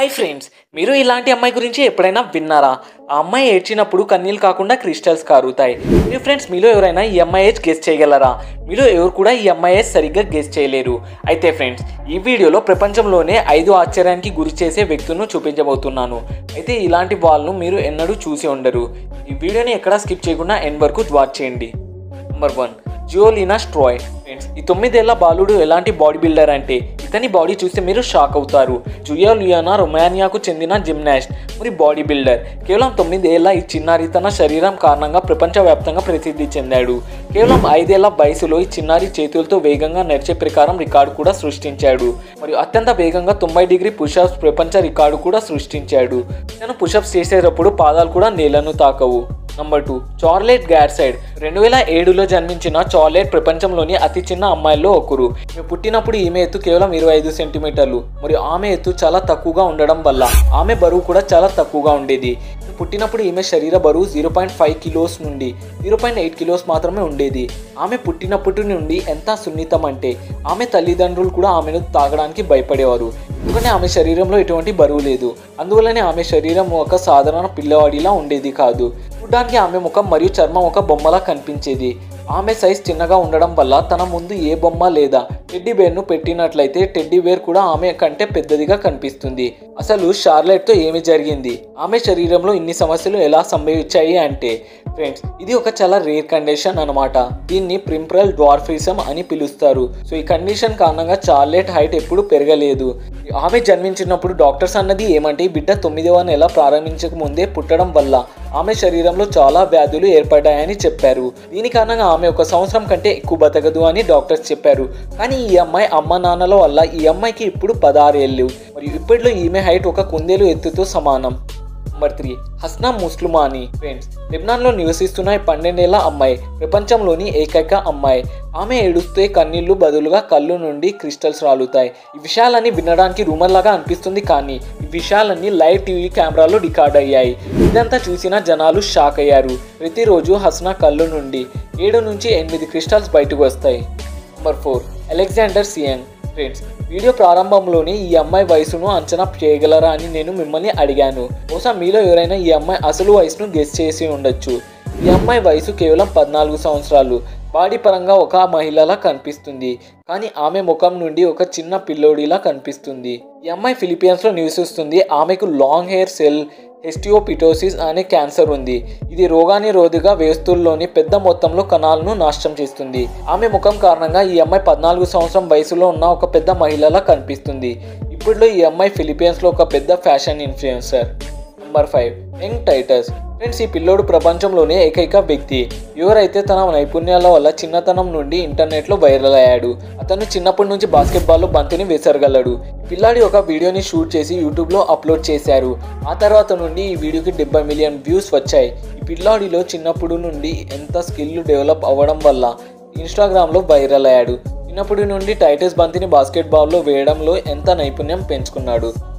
Hi friends, మీరు ఇలాంటి అమ్మాయి గురించి ఎప్పుడైనా విన్నారా? ఆ అమ్మాయి ఏడ్చినప్పుడు కన్నీళ్ళు కాకుండా క్రిస్టల్స్ కారుతాయి. మీ ఫ్రెండ్స్ మీలో ఎవరైనా ఈ అమ్మాయి ఏజ్ గెస్ చేయగలరా? మీలో ఎవరు కూడా ఈ అమ్మాయి ఏజ్ సరిగ్గా గెస్ చేయలేరు. అయితే ఫ్రెండ్స్, ఈ వీడియోలో ప్రపంచంలోనే 5 ఆశ్చర్యానికి గురి చేసే వ్యక్తులను చూపించబోతున్నాను. అయితే ఇలాంటి వాళ్ళను మీరు ఎన్నడూ చూసి ఉండరు. ఈ వీడియోని ఎక్కడా స్కిప్ చేయకుండా ఎండ్ వరకు వాచ్ చేయండి. నెంబర్ 1, జియోలినా స్ట్రాయ్. ఫ్రెండ్స్, ఈ 9 ఏళ్ల బాలుడు ఎలాంటి బాడీ బిల్డర్ అంటే ఇతని బాడీ చూస్తే మీరు షాక్ అవుతారు. జియోలినా రొమానియాకు చెందిన జిమ్నాస్ట్ మరియు బాడీ బిల్డర్. కేవలం 9 ఏళ్ల ఈ చిన్నారి తన శరీరం కారణంగా ప్రపంచవ్యాప్తంగా ప్రసిద్ధి చెందాడు. కేవలం 5 ఏళ్ల వయసులో ఈ చిన్నారి చేతులతో వేగంగా నడిచే ప్రకారం రికార్డు కూడా సృష్టించాడు. మరియు అత్యంత వేగంగా 90 డిగ్రీ పుషప్స్ ప్రపంచ రికార్డు కూడా సృష్టించాడు. తను పుషప్స్ చేసేటప్పుడు పాదాలు కూడా నేలను తాకవు. Number 2, Charlotte గార్సైడ్. 2007లో జన్మించిన చార్లెట్ ప్రపంచంలోని అతి చిన్న అమ్మాయిల్లో ఒకరు. ఈమె పుట్టినప్పుడు ఈమె ఎత్తు కేవలం 25 సెంటీమీటర్లు మరియు ఆమె ఎత్తు చాలా తక్కువగా ఉండడం వల్ల ఆమె బరువు కూడా చాలా తక్కువగా ఉండేది. పుట్టినప్పుడు ఈమె శరీర బరువు 0.5 కిలోస్ నుండి 0.8 కిలోస్ మాత్రమే ఉండేది. ఆమె పుట్టినప్పటి నుండి ఎంత సున్నితం అంటే ఆమె తల్లిదండ్రులు కూడా ఆమెను తాగడానికి భయపడేవారు. ఎందుకంటే ఆమె శరీరంలో ఎటువంటి బరువు లేదు. అందువల్లనే ఆమె శరీరం ఒక సాధారణ పిల్లవాడిలా ఉండేది కాదు. చూడ్డానికి ఆమె ముఖం మరియు చర్మం ఒక బొమ్మలా కనిపించేది. ఆమె సైజ్ చిన్నగా ఉండడం వల్ల తన ముందు ఏ బొమ్మ లేదా టెడ్డీ బేర్ను పెట్టినట్లయితే టెడ్డీ బేర్ కూడా ఆమె కంటే పెద్దదిగా కనిపిస్తుంది. అసలు షార్లెట్తో ఏమి జరిగింది? ఆమె శరీరంలో ఇన్ని సమస్యలు ఎలా సంభవించాయి అంటే ఫ్రెండ్స్, ఇది ఒక చాలా రేర్ కండిషన్ అనమాట. దీన్ని ప్రింపరల్ డ్వార్ఫిజం అని పిలుస్తారు. సో ఈ కండిషన్ కారణంగా చార్లెట్ హైట్ ఎప్పుడు పెరగలేదు. ఆమె జన్మించినప్పుడు డాక్టర్స్ అన్నది ఏమంటే బిడ్డ 9వ నెల ప్రారంభించక ముందే పుట్టడం వల్ల ఆమె శరీరంలో చాలా వ్యాధులు ఏర్పడ్డాయని చెప్పారు. దీని కారణంగా ఆమె 1 సంవత్సరం కంటే ఎక్కువ బతకదు అని డాక్టర్స్ చెప్పారు. కానీ ఈ అమ్మాయి అమ్మ నాన్నల వల్ల ఈ అమ్మాయికి ఇప్పుడు 16 ఏళ్ళు మరియు ఇప్పట్లో ఈమె హైట్ ఒక కుందేలు ఎత్తుతో సమానం. Number 3, Hasna Muslimani. ఫ్రెండ్స్, లెబనాన్లో నివసిస్తున్న 12 ఏళ్ల అమ్మాయి ప్రపంచంలోని ఏకైక అమ్మాయి. ఆమె ఏడుస్తే కన్నీళ్లు బదులుగా కళ్ళు నుండి క్రిస్టల్స్ రాలుతాయి. ఈ విషయాలన్నీ వినడానికి రూమర్ లాగా అనిపిస్తుంది, కానీ ఈ విషయాలన్నీ లైవ్ టీవీ కెమెరాలో రికార్డ్ అయ్యాయి. ఇదంతా చూసిన జనాలు షాక్ అయ్యారు. ప్రతిరోజు హస్నా కళ్ళు నుండి 7 నుంచి 8 క్రిస్టల్స్ బయటకు వస్తాయి. Number 4, Alexander Siang. Friends, video ప్రారంభంలోనే ఈ అమ్మాయి వయసును అంచనా చేయగలరా అని నేను మిమ్మల్ని అడిగాను. బహుశా మీలో ఎవరైనా ఈ అమ్మాయి అసలు వయసును గెస్ చేసి ఉండొచ్చు. ఈ అమ్మాయి వయసు కేవలం 14 సంవత్సరాలు. బాడీ పరంగా ఒక మహిళలా కనిపిస్తుంది, కానీ ఆమె ముఖం నుండి ఒక చిన్న పిల్లోడిలా కనిపిస్తుంది. ఈ అమ్మాయి ఫిలిప్పీన్స్లో నివసిస్తుంది. ఆమెకు లాంగ్ హెయిర్ సెల్ హెస్టియోపిటోసిస్ అనే క్యాన్సర్ ఉంది. ఇది రోగాన్ని రోధిగా వ్యవస్థల్లోని పెద్ద మొత్తంలో కణాలను నాశనం చేస్తుంది. ఆమె ముఖం కారణంగా ఈ అమ్మాయి 14 సంవత్సరం వయసులో ఉన్న ఒక పెద్ద మహిళలా కనిపిస్తుంది. ఇప్పట్లో ఈ అమ్మాయి ఫిలిప్పీన్స్లో ఒక పెద్ద fashion influencer. Number 5, young Titus. Friends, ఈ పిల్లోడు ప్రపంచంలోనే ఏకైక వ్యక్తి ఎవరైతే తన నైపుణ్యాల వల్ల చిన్నతనం నుండి ఇంటర్నెట్లో వైరల్ అయ్యాడు. అతను చిన్నప్పటి నుంచి బాస్కెట్బాల్లో బంతిని వేసరగలడు. ఈ పిల్లాడి ఒక వీడియోని షూట్ చేసి యూట్యూబ్లో అప్లోడ్ చేశారు. ఆ తర్వాత నుండి ఈ వీడియోకి 70 మిలియన్ వ్యూస్ వచ్చాయి. ఈ పిల్లాడిలో చిన్నప్పుడు నుండి ఎంత స్కిల్ డెవలప్ అవ్వడం వల్ల ఇన్స్టాగ్రామ్లో వైరల్ అయ్యాడు. చిన్నప్పటి నుండి టైటస్ బంతిని బాస్కెట్బాల్లో వేయడంలో ఎంత నైపుణ్యం పెంచుకున్నాడు.